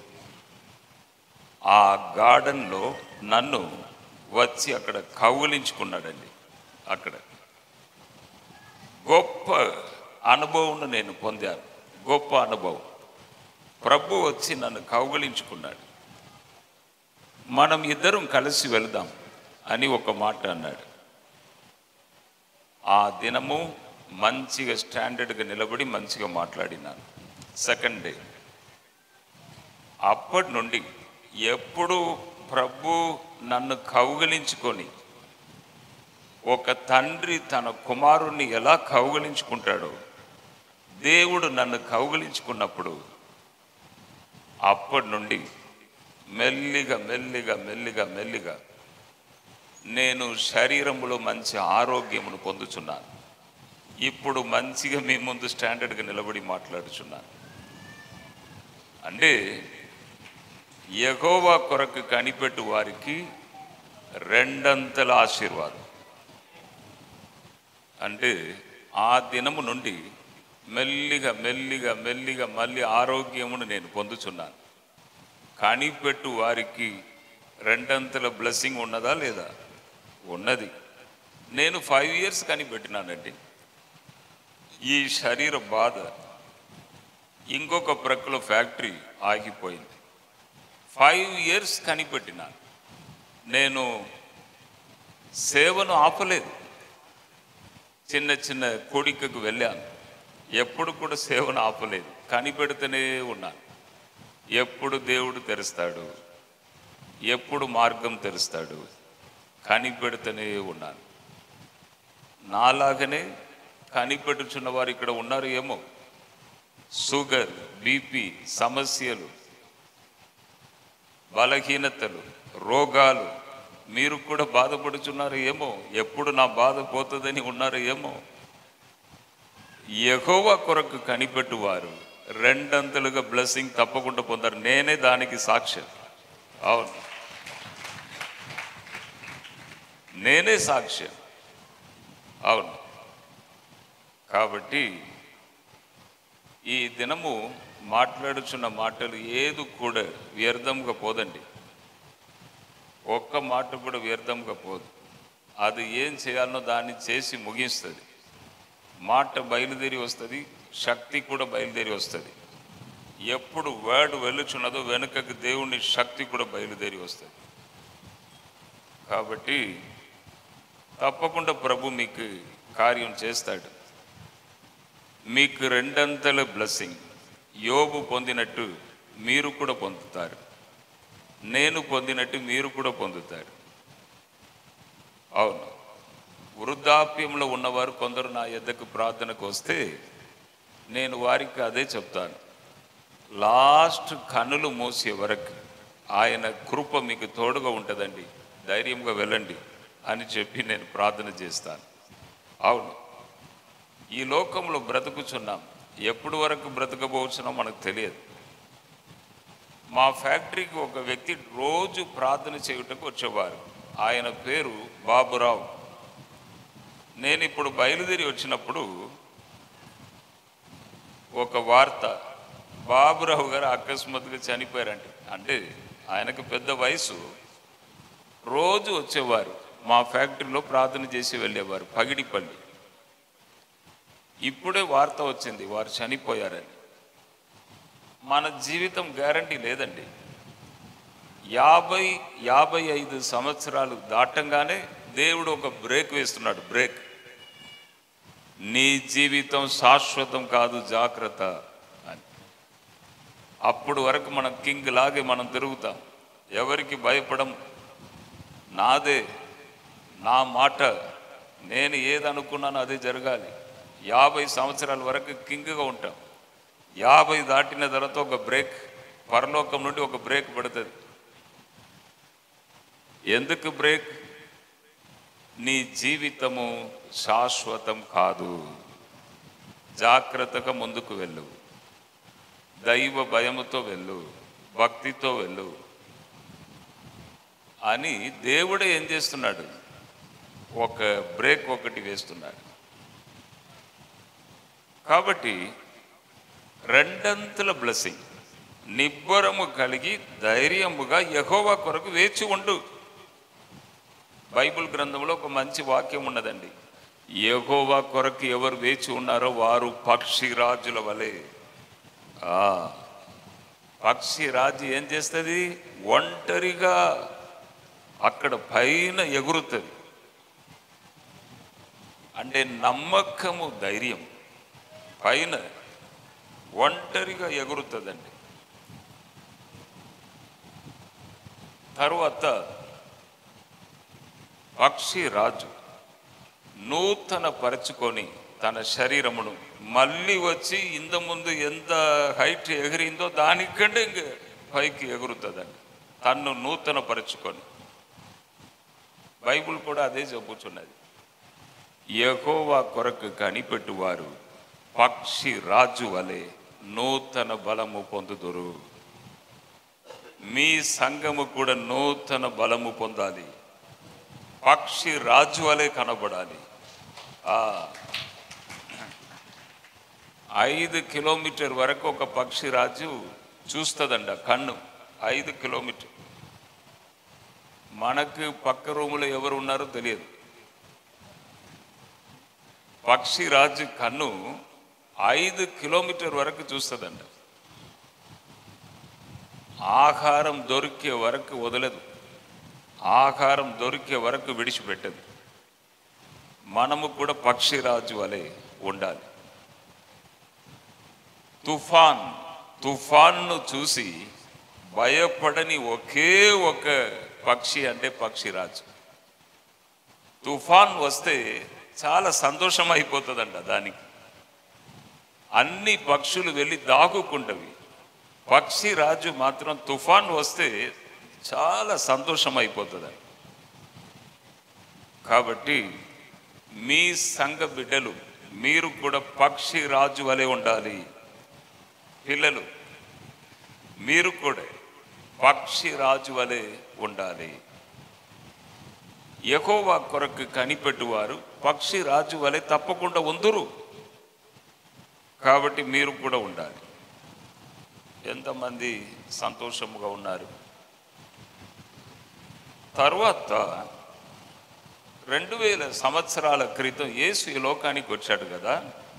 Speaker 1: ఆ గార్డెన్లో నన్ను వచ్చి అక్కడ కౌగిలించుకున్నాడండి. అక్కడ గొప్ప అనుభవం నేను పొందాను, గొప్ప అనుభవం. ప్రభు వచ్చి నన్ను కౌగిలించుకున్నాడు. మనం ఇద్దరం కలిసి వెళదాం అని ఒక మాట అన్నాడు. ఆ దినము మంచిగా స్టాండర్డ్గా నిలబడి మంచిగా మాట్లాడినాను. సెకండ్ డే అప్పటి నుండి ఎప్పుడు ప్రభు నన్ను కౌగిలించుకొని, ఒక తండ్రి తన కుమారుణ్ణి ఎలా కౌగిలించుకుంటాడో దేవుడు నన్ను కౌగిలించుకున్నప్పుడు అప్పటి నుండి మెల్లిగా మెల్లిగా మెల్లిగా మెల్లిగా నేను శరీరంలో మంచి ఆరోగ్యమును పొందుచున్నాను. ఇప్పుడు మంచిగా మీ ముందు స్టాండర్డ్గా నిలబడి మాట్లాడుచున్నాను. అంటే యెహోవా కొరకు కనిపెట్టు వారికి రెండంతల ఆశీర్వాదం. అంటే ఆ దినము నుండి మెల్లిగా మెల్లిగా మెల్లిగా మళ్ళీ ఆరోగ్యమును నేను పొందుచున్నాను. కనిపెట్టు వారికి రెండంతల బ్లెస్సింగ్ ఉన్నదా లేదా? ఉన్నది. నేను ఫైవ్ ఇయర్స్ కనిపెట్టినానండి. ఈ శరీర బాధ ఇంకొక ప్రక్కలో ఫ్యాక్టరీ ఆగిపోయింది. ఫైవ్ ఇయర్స్ కనిపెట్టినాను. నేను సేవను ఆపలేదు. చిన్న చిన్న కోడికకు వెళ్ళాను, ఎప్పుడు కూడా సేవను ఆపలేదు, కనిపెడుతూనే ఉన్నాను. ఎప్పుడు దేవుడు తెరుస్తాడు, ఎప్పుడు మార్గం తెరుస్తాడు, కనిపెడుతూనే ఉన్నాను. నాలాగనే కనిపెట్టుచున్న వారు ఇక్కడ ఉన్నారు ఏమో. షుగర్, బీపీ సమస్యలు, బలహీనతలు, రోగాలు, మీరు కూడా బాధపడుచున్నారు ఏమో. ఎప్పుడు నా బాధ పోతుందని ఉన్నారు ఏమో. యెహోవా కొరకు కనిపెట్టువారు రెండంతలుగా బ్లెస్సింగ్ తప్పకుండా పొందారు. నేనే దానికి సాక్ష్యం. అవును, నేనే సాక్ష్యం. అవును. కాబట్టి ఈ దినము మాట్లాడుచున్న మాటలు ఏది కూడా వ్యర్థంగా పోదండి. ఒక్క మాట కూడా వ్యర్థంగా పోదు. అది ఏం చేయాలనో దాన్ని చేసి ముగిస్తుంది. మాట బయలుదేరి వస్తుంది, శక్తి కూడా బయలుదేరి వస్తుంది. ఎప్పుడు వర్డ్ వెళ్ళుచున్నదో వెనుకకు దేవుని శక్తి కూడా బయలుదేరి వస్తుంది. కాబట్టి తప్పకుండా ప్రభు మీకు కార్యం చేస్తాడు. మీకు రెండంతల బ్లెస్సింగ్ యోబు పొందినట్టు మీరు కూడా పొందుతారు. నేను పొందినట్టు మీరు కూడా పొందుతారు. అవును, వృద్ధాప్యంలో ఉన్నవారు కొందరు నా యొద్దకు ప్రార్థనకు వస్తే నేను వారికి అదే చెప్తాను, లాస్ట్ కన్నులు మూసే వరకు ఆయన కృప మీకు తోడుగా ఉంటుందండి, ధైర్యంగా వెళ్ళండి అని చెప్పి నేను ప్రార్థన చేస్తాను. అవును, ఈ లోకంలో బ్రతుకుచున్నాం, ఎప్పుడు వరకు బ్రతకబోచున్నాం మనకు తెలియదు. మా ఫ్యాక్టరీకి ఒక వ్యక్తి రోజు ప్రార్థన చేయుటకు వచ్చేవారు. ఆయన పేరు బాబురావు. నేను ఇప్పుడు బయలుదేరి వచ్చినప్పుడు ఒక వార్త, బాబురావు గారు అకస్మాత్తుగా చనిపోయారంటే, అంటే ఆయనకు పెద్ద వయసు, రోజు వచ్చేవారు మా ఫ్యాక్టరీలో ప్రార్థన చేసి వెళ్ళేవారు పగిడిపల్లి. ఇప్పుడే వార్త వచ్చింది వారు చనిపోయారని. మన జీవితం గ్యారంటీ లేదండి. యాభై యాభై ఐదు సంవత్సరాలు దాటంగానే దేవుడు ఒక బ్రేక్ వేస్తున్నాడు. బ్రేక్, నీ జీవితం శాశ్వతం కాదు, జాగ్రత్త అని. అప్పుడు వరకు మనం కింగ్ లాగే మనం తిరుగుతాం, ఎవరికి భయపడం, నాదే, నా మాట, నేను ఏదనుకున్నానో అదే జరగాలి. యాభై సంవత్సరాల వరకు కింగ్గా ఉంటాం. యాభై దాటిన తర్వాత ఒక బ్రేక్, పరలోకం నుండి ఒక బ్రేక్ పడుతుంది. ఎందుకు బ్రేక్? నీ జీవితము శాశ్వతం కాదు, జాగ్రత్తగా ముందుకు వెళ్ళు, దైవ భయముతో వెళ్ళు, భక్తితో వెళ్ళు అని దేవుడే ఏం చేస్తున్నాడు, ఒక బ్రేక్ ఒకటి వేస్తున్నాడు. కాబట్టి రెండంతల బ్లెస్సింగ్, నిబ్బరము కలిగి ధైర్యముగా యెహోవా కొరకు వేచి ఉండు. బైబిల్ గ్రంథంలో ఒక మంచి వాక్యం ఉన్నదండి, యెహోవా కొరకు ఎవరు వేచి ఉన్నారో వారు పక్షి రాజుల వలె. పక్షి రాజు ఏం చేస్తుంది? ఒంటరిగా అక్కడ పైన ఎగురుతుంది. అంటే నమ్మకము, ధైర్యం, పైన ఒంటరిగా ఎగురుతుందండి. తరువాత పక్షి రాజు నూతన పరుచుకొని తన శరీరమును మళ్ళీ వచ్చి ఇంత ముందు ఎంత హైట్ ఎగిరిందో దానికంటే ఇంక పైకి ఎగురుతుందండి, తన్ను నూతన పరుచుకొని. బైబిల్ కూడా అదే చెప్పుచున్నది, యెహోవా కొరకు కనిపెట్టువారు పక్షి రాజు వలె నూతన బలము పొందుదురు. మీ సంఘము కూడా నూతన బలము పొందాలి, పక్షి రాజు వలె కనబడాలి. ఐదు కిలోమీటర్ వరకు ఒక పక్షి రాజు చూస్తుందంట కన్ను, ఐదు కిలోమీటర్. మనకు పక్క రూములో ఎవరు ఉన్నారో తెలియదు. పక్షి రాజు కన్ను ఐదు కిలోమీటర్ వరకు చూస్తుందంట. ఆహారం దొరికే వరకు వదలదు, ఆహారం దొరికే వరకు విడిచిపెట్టదు. మనము కూడా పక్షిరాజు వలె ఉండాలి. తుఫాన్ తుఫాన్ను చూసి భయపడని ఒకే ఒక పక్షి అంటే పక్షిరాజు. తుఫాన్ వస్తే చాలా సంతోషం అయిపోతుందంట దానికి. అన్ని పక్షులు వెళ్ళి దాగుకుంటవి, పక్షిరాజు మాత్రం తుఫాన్ వస్తే చాలా సంతోషం అయిపోతుందండి. కాబట్టి మీ సంఘ బిడ్డలు మీరు కూడా పక్షి రాజు వలె ఉండాలి. పిల్లలు మీరు కూడా పక్షి రాజు వలె ఉండాలి. యెహోవా కొరకు కనిపెట్టువారు పక్షి రాజు వలె తప్పకుండా ఉందురు. కాబట్టి మీరు కూడా ఉండాలి. ఎంతమంది సంతోషముగా ఉన్నారు? తర్వాత రెండు వేల సంవత్సరాల క్రితం యేసు ఈ లోకానికి వచ్చాడు కదా,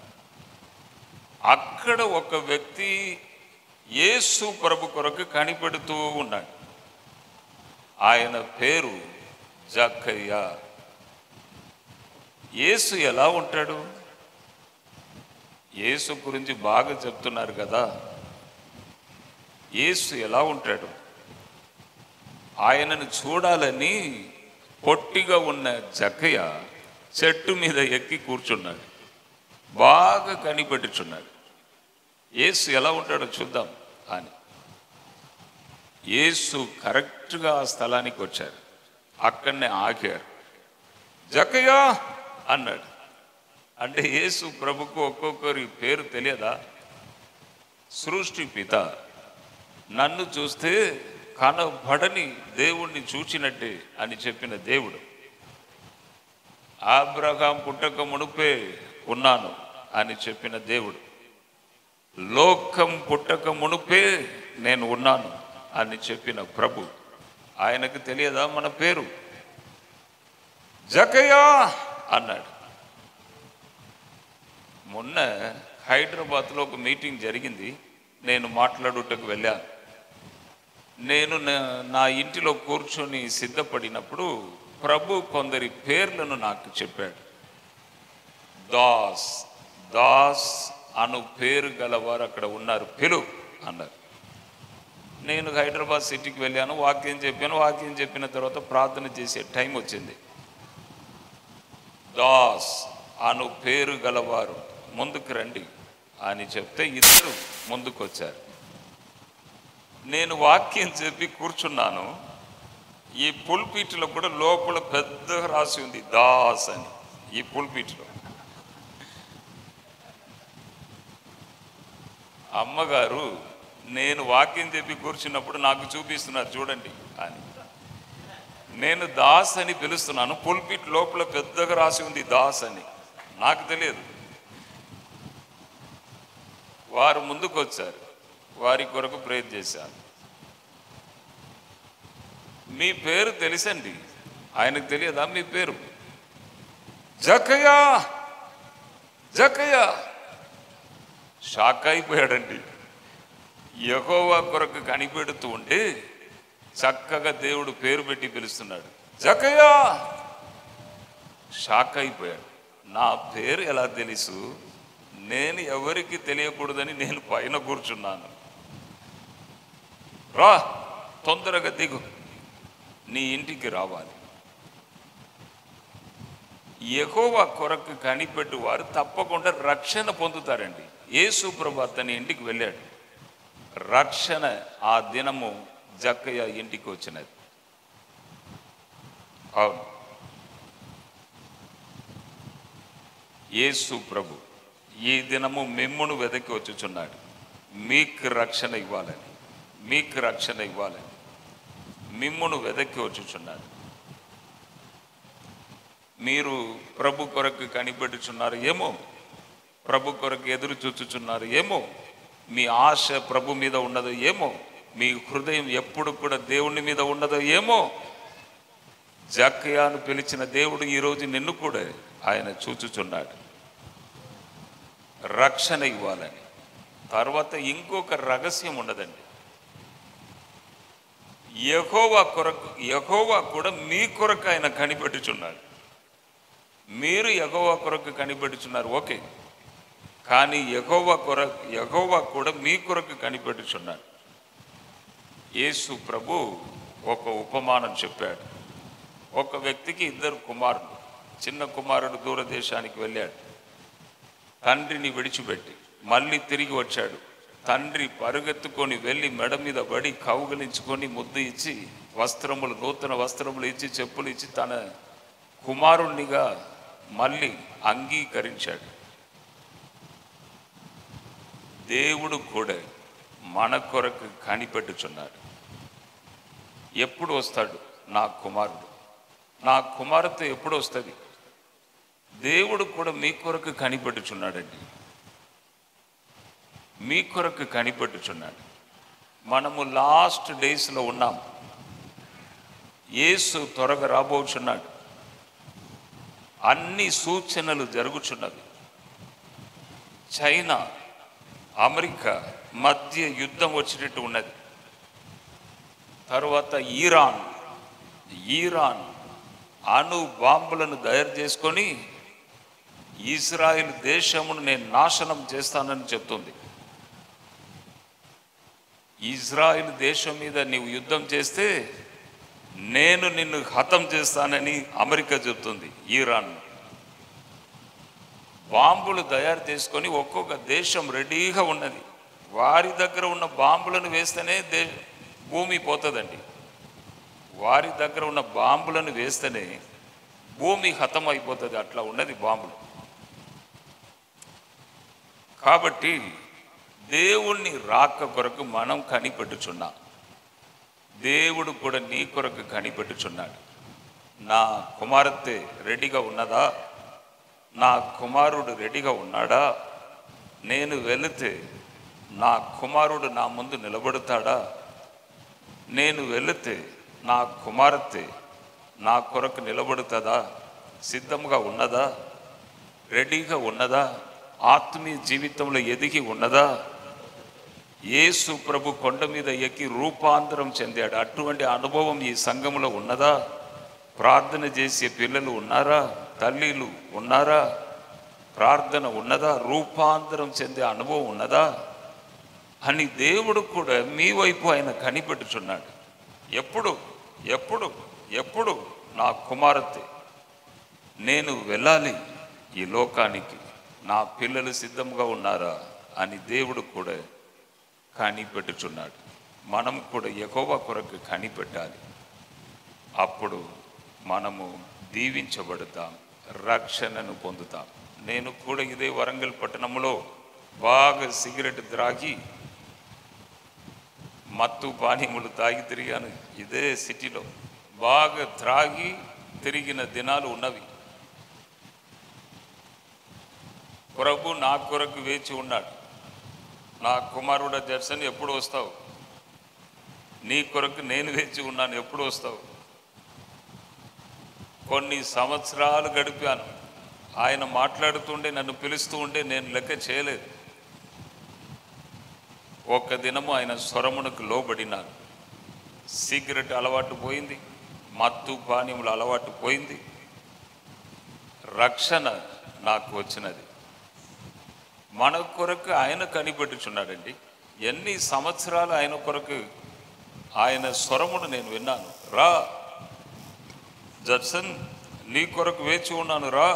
Speaker 1: అక్కడ ఒక వ్యక్తి యేసు ప్రభు కొరకు కనిపెడుతూ ఉన్నాడు. ఆయన పేరు జక్కయ్య. యేసు ఎలా ఉంటాడు? యేసు గురించి బాగా చెప్తున్నారు కదా. యేసు ఎలా ఉంటాడు? ఆయనను చూడాలని పొట్టిగా ఉన్న జక్కయ్య చెట్టు మీద ఎక్కి కూర్చున్నాడు, బాగా కనిపెట్టుచున్నాడు. యేసు ఎలా ఉంటాడో చూద్దాం అని యేసు కరెక్ట్గా ఆ స్థలానికి వచ్చారు. అక్కడనే ఆగారు. జక్కయ్య అన్నాడు. అంటే యేసు ప్రభుకు ఒక్కొక్కరి పేరు తెలియదా? సృష్టి పిత, నన్ను చూస్తే కనబడని దేవుణ్ణి చూచినట్టే అని చెప్పిన దేవుడు, అబ్రహాం పుట్టక మునుపే ఉన్నాను అని చెప్పిన దేవుడు, లోకం పుట్టక మునుపే నేను ఉన్నాను అని చెప్పిన ప్రభు, ఆయనకు తెలియదా మన పేరు? జక్కయ్య అన్నాడు. మొన్న హైదరాబాద్లో ఒక మీటింగ్ జరిగింది. నేను మాట్లాడుటకు వెళ్ళాను. నేను నా ఇంటిలో కూర్చొని సిద్ధపడినప్పుడు ప్రభు కొందరి పేర్లను నాకు చెప్పాడు. దాస్ దాస్ అను పేరు గలవారు అక్కడ ఉన్నారు, పిలు అన్నారు. నేను హైదరాబాద్ సిటీకి వెళ్ళాను, వాక్యం చెప్పాను. వాక్యం చెప్పిన తర్వాత ప్రార్థన చేసే టైం వచ్చింది. దాస్ అను పేరు గలవారు ముందుకు రండి అని చెప్తే ఇద్దరు ముందుకు వచ్చారు. నేను వాక్యం చెప్పి కూర్చున్నాను. ఈ పుల్పీట్లో కూడా లోపల పెద్దగా రాసి ఉంది దాస్ అని. ఈ పుల్పీట్లో అమ్మగారు నేను వాక్యం చెప్పి కూర్చున్నప్పుడు నాకు చూపిస్తున్నారు, చూడండి అని. నేను దాస్ అని పిలుస్తున్నాను, పుల్పిట్ లోపల పెద్దగా రాసి ఉంది దాస్ అని. నాకు తెలియదు. వారు ముందుకు వచ్చారు, వారి కొరకు ప్రేయర్ చేశాను. మీ పేరు తెలుసండి, ఆయనకు తెలియదా మీ పేరు? జక్కయ్య జక్కయ్య. షాక్ అయిపోయాడండి. యెహోవా కొరకు కనిపెడుతూ ఉంటే చక్కగా దేవుడు పేరు పెట్టి పిలుస్తున్నాడు, జక్కయ్య. షాక్ అయిపోయాడు. నా పేరు ఎలా తెలుసు? నేను ఎవరికి తెలియకూడదని నేను పైన కూర్చున్నాను. రా, తొందరగా దిగు, నీ ఇంటికి రావాలి. యెహోవా కొరకు కనిపెట్టు వారు తప్పకుండా రక్షణ పొందుతారండి. యేసు ప్రభు అతని ఇంటికి వెళ్ళాడు. రక్షణ ఆ దినము జక్కయ్య ఇంటికి వచ్చినది. అవును, యేసు ప్రభు ఈ దినము మిమ్మును వెదకి వచ్చుచున్నాడు. మీకు రక్షణ ఇవ్వాలని, మీకు రక్షణ ఇవ్వాలని మిమ్మును వెదకి వచ్చుచున్నాడు. మీరు ప్రభు కొరకు కనిపెట్టుచున్నారు ఏమో, ప్రభు కొరకు ఎదురు చూచుచున్నారు ఏమో, మీ ఆశ ప్రభు మీద ఉన్నదో ఏమో, మీ హృదయం ఎప్పుడు కూడా దేవుని మీద ఉన్నదో ఏమో. జక్కయ్యను పిలిచిన దేవుడు ఈరోజు నిన్ను కూడా ఆయన చూచుచున్నాడు, రక్షణ ఇవ్వాలని. తర్వాత ఇంకొక రహస్యం ఉన్నదండి. యెహోవా కొరకు, యెహోవా కూడా మీ కొరకు ఆయన కనిపెట్టుచున్నాడు. మీరు యెహోవా కొరకు కనిపెట్టుచున్నారు ఓకే, కానీ యెహోవా కొరకు, యెహోవా కూడా మీ కొరకు కనిపెట్టుచున్నాడు. యేసు ప్రభు ఒక ఉపమానం చెప్పాడు. ఒక వ్యక్తికి ఇద్దరు కుమారుడు. చిన్న కుమారుడు దూరదేశానికి వెళ్ళాడు, తండ్రిని విడిచిపెట్టి మళ్ళీ తిరిగి వచ్చాడు. తండ్రి పరుగెత్తుకొని వెళ్ళి మెడ మీద పడి కౌగలించుకొని ముద్దు ఇచ్చి వస్త్రములు, నూతన వస్త్రములు ఇచ్చి, చెప్పులు ఇచ్చి తన కుమారుణ్ణిగా మళ్ళీ అంగీకరించాడు. దేవుడు కూడా మన కొరకు కనిపెట్టుచున్నాడు. ఎప్పుడు వస్తాడు నా కుమారుడు, నా కుమార్తె ఎప్పుడు వస్తుంది? దేవుడు కూడా మీ కొరకు కనిపెట్టుచున్నాడండి, మీ కొరకు కనిపెట్టుచున్నాడు. మనము లాస్ట్ డేస్లో ఉన్నాం. యేసు త్వరగా రాబోచున్నాడు. అన్ని సూచనలు జరుగుచున్నవి. చైనా, అమెరికా మధ్య యుద్ధం వచ్చినట్టు ఉన్నది. తర్వాత ఇరాన్, ఇరాన్ అణు బాంబులను తయారు చేసుకొని ఇజ్రాయెల్ దేశమును నేను నాశనం చేస్తానని చెప్తుంది. ఇజ్రాయెల్ దేశం మీద నీవు యుద్ధం చేస్తే నేను నిన్ను హతం చేస్తానని అమెరికా చెప్తుంది. ఇరాన్ బాంబులు తయారు చేసుకొని ఒక్కొక్క దేశం రెడీగా ఉన్నది. వారి దగ్గర ఉన్న బాంబులను వేస్తేనే దే భూమి పోతుందండి. వారి దగ్గర ఉన్న బాంబులను వేస్తేనే భూమి హతం అయిపోతుంది. అట్లా ఉన్నది బాంబులు. కాబట్టి దేవుణ్ణి రాక కొరకు మనం కనిపెట్టుచున్నాం. దేవుడు కూడా నీ కొరకు కనిపెట్టుచున్నాడు. నా కుమార్తె రెడీగా ఉన్నదా? నా కుమారుడు రెడీగా ఉన్నాడా? నేను వెళితే నా కుమారుడు నా ముందు నిలబడతాడా? నేను వెళితే నా కుమార్తె నా కొరకు నిలబడుతుందా? సిద్ధంగా ఉన్నదా? రెడీగా ఉన్నదా? ఆత్మీయ జీవితంలో ఎదిగి ఉన్నదా? యేసు ప్రభు కొండ మీద ఎక్కి రూపాంతరం చెందాడు. అటువంటి అనుభవం ఈ సంఘంలో ఉన్నదా? ప్రార్థన చేసే పిల్లలు ఉన్నారా? తల్లిలు ఉన్నారా? ప్రార్థన ఉన్నదా? రూపాంతరం చెందే అనుభవం ఉన్నదా అని దేవుడు కూడా మీ వైపు ఆయన కనిపెట్టుచున్నాడు. ఎప్పుడు ఎప్పుడు ఎప్పుడు నా కుమార్తె నేను వెళ్ళాలి ఈ లోకానికి, నా పిల్లలు సిద్ధంగా ఉన్నారా అని దేవుడు కూడా కనిపెట్టుచున్నాడు. మనం కూడా యెహోవా కొరకు కనిపెట్టాలి. అప్పుడు మనము దీవించబడతాం, రక్షణను పొందుతాం. నేను కూడా ఇదే వరంగల్ పట్టణంలో బాగా సిగరెట్ త్రాగి మత్తు పానీయములు తాగి తిరిగాను. ఇదే సిటీలో బాగా త్రాగి తిరిగిన దినాలు ఉన్నవి. ప్రభు నా కొరకు వేచి ఉన్నాడు. నా కుమారుడ జడ్సన్ ఎప్పుడు వస్తావు? నీ కొరకు నేను వేచి ఉన్నాను, ఎప్పుడు వస్తావు? కొన్ని సంవత్సరాలు గడిపాను. ఆయన మాట్లాడుతుండే, నన్ను పిలుస్తూ ఉంటే నేను లెక్క చేయలేదు. ఒక్క దినము ఆయన స్వరమునకు లోబడినాను. సిగరెట్ అలవాటు పోయింది, మత్తు పానీయముల అలవాటు పోయింది, రక్షణ నాకు వచ్చినది. మన కొరకు ఆయన కనిపెట్టుచున్నాడండి. ఎన్ని సంవత్సరాలు ఆయన కొరకు ఆయన స్వరమును నేను విన్నాను. రా జడ్సన్, నీ కొరకు వేచి ఉన్నాను, రా.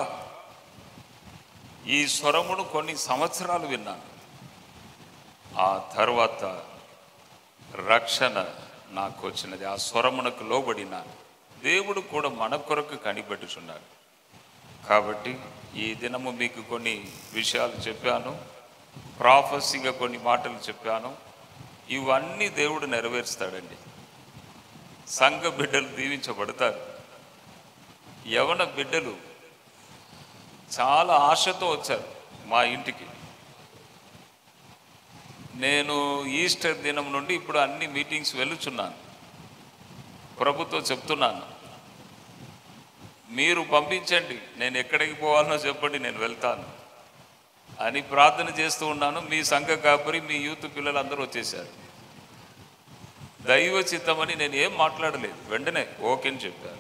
Speaker 1: ఈ స్వరమును కొన్ని సంవత్సరాలు విన్నాను. ఆ తర్వాత రక్షణ నాకు వచ్చినది. ఆ స్వరమునకు లోబడినాను. దేవుడు కూడా మన కొరకు కనిపెట్టుచున్నాడు. కాబట్టి ఈ దినము మీకు కొన్ని విషయాలు చెప్పాను, ప్రాఫెసీగా కొన్ని మాటలు చెప్పాను. ఇవన్నీ దేవుడు నెరవేరుస్తాడండి. సంఘ బిడ్డలు దీవించబడతారు. యవన బిడ్డలు చాలా ఆశతో వచ్చారు మా ఇంటికి. నేను ఈస్టర్ దినం నుండి ఇప్పుడు అన్ని మీటింగ్స్ వెళ్ళుచున్నాను. ప్రభుతో చెప్తున్నాను, మీరు పంపించండి, నేను ఎక్కడికి పోవాలనో చెప్పండి, నేను వెళ్తాను అని ప్రార్థన చేస్తూ ఉన్నాను. మీ సంఘ కాపరి, మీ యూత్ పిల్లలు అందరూ వచ్చేసారు. దైవ చిత్తమని నేను ఏం మాట్లాడలేదు, వెంటనే ఓకే అని చెప్పాను.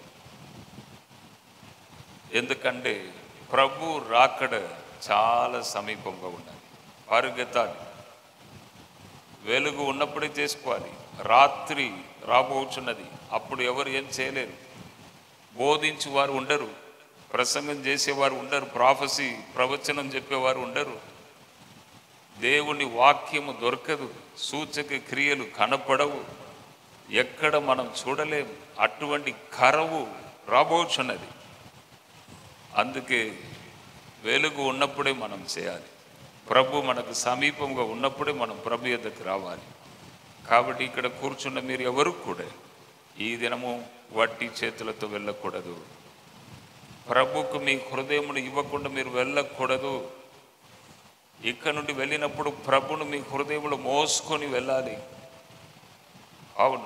Speaker 1: ఎందుకంటే ప్రభు రాకడ చాలా సమీపంగా ఉన్నది. పరిగెత్తాలి. వెలుగు ఉన్నప్పుడే చేసుకోవాలి. రాత్రి రాబోచున్నది, అప్పుడు ఎవరు ఏం చేయలేరు. బోధించు వారు ఉండరు, ప్రసంగం చేసేవారు ఉండరు, ప్రాఫెసీ ప్రవచనం చెప్పేవారు ఉండరు, దేవుని వాక్యము దొరకదు, సూచక క్రియలు కనపడవు, ఎక్కడ మనం చూడలేము. అటువంటి కరవు రాబోచున్నది. అందుకే వెలుగు ఉన్నప్పుడే మనం చేయాలి. ప్రభు మనకు సమీపంగా ఉన్నప్పుడే మనం ప్రభు యొద్దకు రావాలి. కాబట్టి ఇక్కడ కూర్చున్న మీరు ఎవరు కూడా ఈ దినము వట్టి చేతులతో వెళ్ళకూడదు. ప్రభుకు మీ హృదయమును ఇవ్వకుండా మీరు వెళ్ళకూడదు. ఇక్కడ నుండి వెళ్ళినప్పుడు ప్రభును మీ హృదయములు మోసుకొని వెళ్ళాలి. అవును,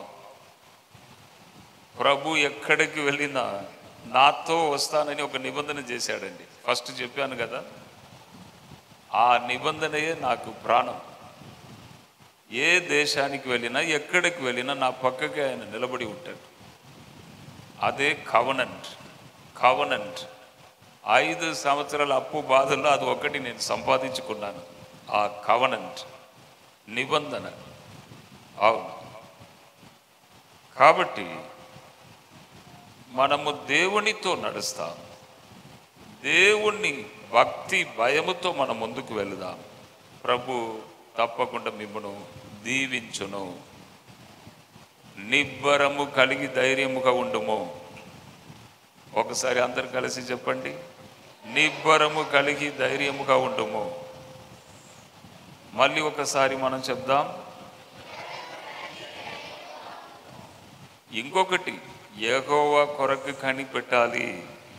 Speaker 1: ప్రభు ఎక్కడికి వెళ్ళినా నాతో వస్తానని ఒక నిబంధన చేశాడండి. ఫస్ట్ చెప్పాను కదా, ఆ నిబంధనయే నాకు ప్రాణం. ఏ దేశానికి వెళ్ళినా, ఎక్కడికి వెళ్ళినా నా పక్కకి ఆయన నిలబడి ఉంటాడు. అదే కవనెంట్. కవనెంట్ ఐదు సంవత్సరాల అప్పు బాధల్లో అది ఒకటి నేను సంపాదించుకున్నాను, ఆ కవనెంట్ నిబంధన. అవును. కాబట్టి మనము దేవునితో నడుస్తాం, దేవుణ్ణి భక్తి భయముతో మనం ముందుకు వెళదాం. ప్రభు తప్పకుండా మిమ్మను దీవించును. నిబ్బరము కలిగి ధైర్యముగా ఉండుము. ఒకసారి అందరు కలిసి చెప్పండి, నిబ్బరము కలిగి ధైర్యముగా ఉండుము. మళ్ళీ ఒకసారి మనం చెప్దాం. ఇంకొకటి, యెహోవా కొరకు కనిపెట్టాలి.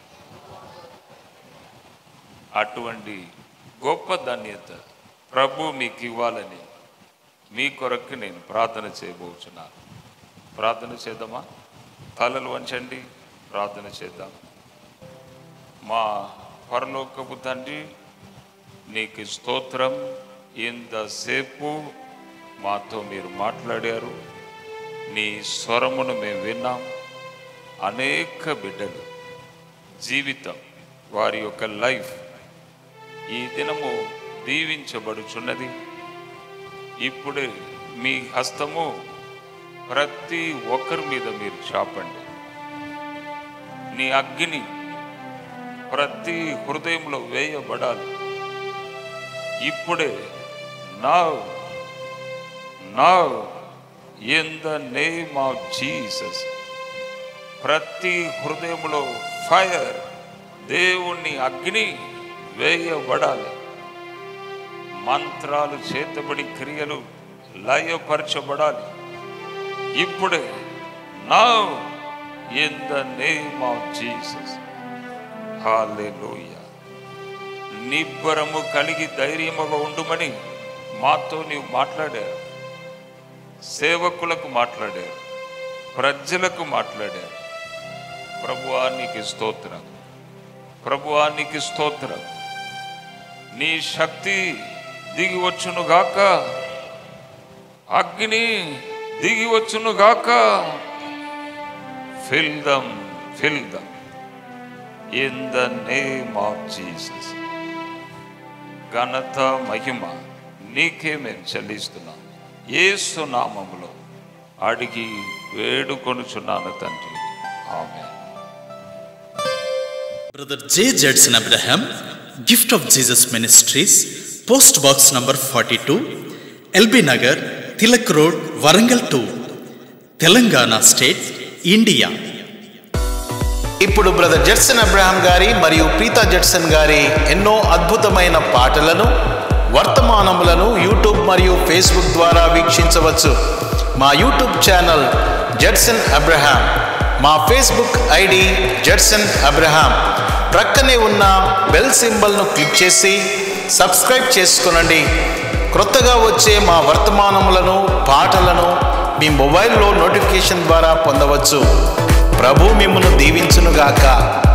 Speaker 1: అటువంటి గొప్ప ధన్యత ప్రభు మీకు ఇవ్వాలని మీ కొరకు నేను ప్రార్థన చేయబోతున్నాను. ప్రార్థన చేద్దామా? తలలు వంచండి, ప్రార్థన చేద్దాం. మా పరలోకపు తండ్రి, నీకు స్తోత్రం. ఇంతసేపు మాతో మీరు మాట్లాడారు, నీ స్వరమును మేము విన్నాం. అనేక బిడ్డలు జీవితం, వారి యొక్క లైఫ్ ఈ దినము దీవించబడుచున్నది. ఇప్పుడే మీ హస్తము ప్రతి ఒక్కరి మీద మీరు చాపండి. నీ అగ్ని ప్రతి హృదయంలో వేయబడాలి. ఇప్పుడే now now in the name of Jesus ప్రతి హృదయంలో ఫైర్, దేవుని అగ్ని వేయబడాలి. మంత్రాలు చేతబడి క్రియలు లయపరచబడాలి. ఇప్పుడే now in the name of Jesus. Hallelujah. నిబ్బరము కలిగి ధైర్యముగా ఉండుమని మాతో నీవు మాట్లాడారు, సేవకులకు మాట్లాడారు, ప్రజలకు మాట్లాడారు. ప్రభువా నీకు స్తోత్రం, ప్రభువా నీకు స్తోత్రం. నీ శక్తి దిగి వచ్చును గాక, అగ్ని దిగి వచ్చును గాక. Fill them fill them in the name of Jesus. ఘనత మహిమ నీకే మేము చెల్లిస్తున్నాం. యేసు నామములో అడిగి వేడుకొనుచున్నాను తండ్రి, amen.
Speaker 2: Brother J. Judson Abraham, Gift of Jesus Ministries, Post Box number forty-two, L B Nagar, Tilak Road, Warangal two, Telangana State, India.
Speaker 3: ఇప్పుడు బ్రదర్ జడ్సన్ అబ్రహాం గారి మరియు ప్రీతా జడ్సన్ గారి ఎన్నో అద్భుతమైన పాటలను, వర్తమానములను యూట్యూబ్ మరియు ఫేస్బుక్ ద్వారా వీక్షించవచ్చు. మా యూట్యూబ్ ఛానల్ జడ్సన్ అబ్రహాం, మా ఫేస్బుక్ ఐడి జడ్సన్ అబ్రహాం. ప్రక్కనే ఉన్న బెల్ సింబల్ను క్లిక్ చేసి సబ్స్క్రైబ్ చేసుకొనండి. క్రొత్తగా వచ్చే మా వర్తమానములను, పాటలను మీ మొబైల్లో నోటిఫికేషన్ ద్వారా పొందవచ్చు. ప్రభు మిమ్మును దీవించునుగాక.